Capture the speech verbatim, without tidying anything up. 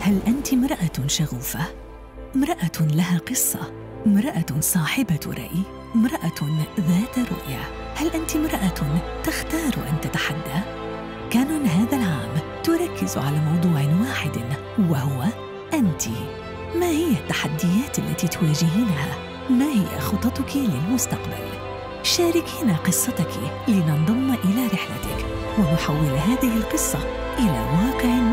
هل أنت امرأة شغوفة؟ امرأة لها قصة، امرأة صاحبة رأي، امرأة ذات رؤية. هل أنت امرأة تختار أن تتحدى؟ كانون هذا العام تركز على موضوع واحد وهو أنت. ما هي التحديات التي تواجهينها؟ ما هي خططك للمستقبل؟ شاركينا قصتك لننضم إلى رحلتك ونحول هذه القصة إلى واقع